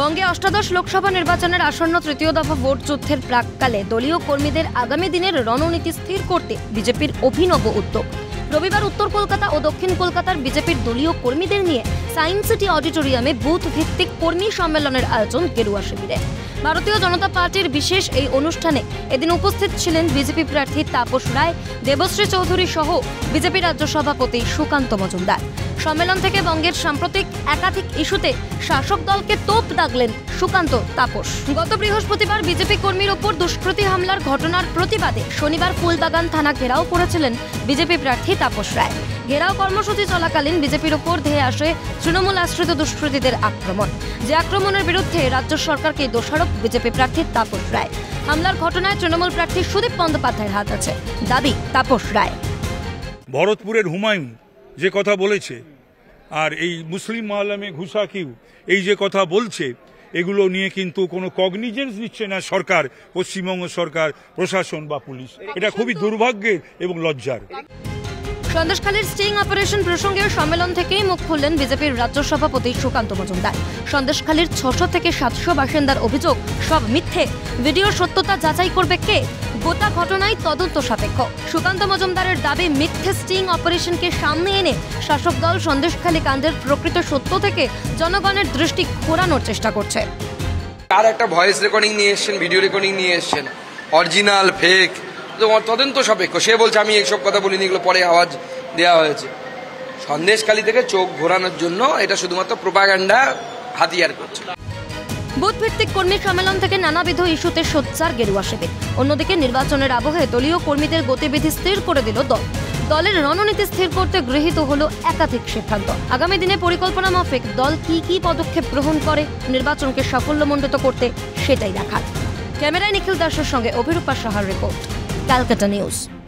বঙ্গে অষ্টাদশ লোকসভা নির্বাচনের আসন্ন তৃতীয় দফা ভোট যুদ্ধের প্রাককালে দলীয় কর্মীদের আগামী দিনের রণনীতি স্থির করতে বিজেপির অভিনব উদ্যোগ। রবিবার উত্তর কলকাতা ও দক্ষিণ কলকাতার বিজেপির দলীয় কর্মীদের নিয়ে সায়েন্স সিটি অডিটোরিয়ামে বুথ ভিত্তিক কর্মী সম্মেলনের আয়োজন গেরুয়া শিবিরে। ভারতীয় জনতা পার্টির বিশেষ এই অনুষ্ঠানে এদিন উপস্থিত ছিলেন বিজেপি প্রার্থী তাপস রায়, দেবশ্রী চৌধুরী সহ বিজেপি রাজ্য সভাপতি সুকান্ত মজুমদার। সম্মেলন থেকে বঙ্গের সাম্প্রতিক একাধিক ইস্যুতে শাসক দলকে তোপ দাগলেন সুকান্ত তাপস। গত বৃহস্পতিবার বিজেপি কর্মীর ওপর দুষ্কৃতী হামলার ঘটনার প্রতিবাদে শনিবার ফুলবাগান থানা ঘেরাও করেছিলেন বিজেপি প্রার্থী তাপস রায়। ঘেরাও কর্মসূচি চলাকালীন বিজেপির ওপর ধেয়ে আসে তৃণমূল আশ্রিত দুষ্কৃতীদের আক্রমণ, যে আক্রমণের বিরুদ্ধে রাজ্য সরকারকে দোষারোপ বিজেপি প্রার্থী তাপস রায়। হামলার ঘটনায় তৃণমূল প্রার্থী সুদীপ বন্দ্যোপাধ্যায়ের হাত আছে, দাবি তাপস রায়। ভরতপুরের হুমায়ুন যে কথা বলেছে আর এই মুসলিম মহল্লামে ঘুষা কিউ এই যে কথা বলছে, এগুলো নিয়ে কিন্তু কোনো কগনিজেন্স নিচ্ছে না সরকার, পশ্চিমবঙ্গ সরকার, প্রশাসন বা পুলিশ। এটা খুবই দুর্ভাগ্যের এবং লজ্জার। সন্দেশখালীর স্টিং অপারেশন প্রসঙ্গে সম্মেলন থেকেই মুখ খুললেন বিজেপির রাজ্য সভাপতি সুকান্ত মজুমদার। সন্দেশখালীর 600 থেকে 700 বাসিন্দার অভিযোগ সব মিথ্যে, ভিডিওর সত্যতা যাচাই করবে কে? গোটা ঘটনায় তদন্ত সাপেক্ষ। সুকান্ত মজুমদারের দাবি, মিথ্যে স্টিং অপারেশনকে সামনে এনে শাসক দল সন্দেশখালী কাণ্ডের প্রকৃত সত্য থেকে জনগণের দৃষ্টি ঘোরানোর চেষ্টা করছে। তার একটা ভয়েস রেকর্ডিং নিয়ে এসছেন, ভিডিও রেকর্ডিং নিয়ে এসছেন, অরিজিনাল ফেক তদন্ত সাপেক্ষ। সে বলছে আমি এইসব কথা বলিনি, এগুলো পরে আওয়াজ দেওয়া হয়েছে। সন্দেশখালী থেকে চোখ ঘোরানোর জন্য এটা শুধুমাত্র প্রোপাগান্ডা হাতিয়ার করছে। বুথ ভিত্তিক কর্মী সম্মেলন থেকে নানাবিধ ইস্যুতে সোচ্চার গেরুয়া শিবির। অন্যদিকে নির্বাচনের আবহে দলীয় কর্মীদের গতিবিধি স্থির করে দিল দল। দলের রণনীতি স্থির করতে গৃহীত হলো একাধিক সিদ্ধান্ত। আগামী দিনে পরিকল্পনা মাফিক দল কি পদক্ষেপ গ্রহণ করে নির্বাচনকে সাফল্যমণ্ডিত করতে, সেটাই দেখার। ক্যামেরায় নিখিল দাসের সঙ্গে অভিরূপা সাহার রিপোর্ট, ক্যালকাটা নিউজ।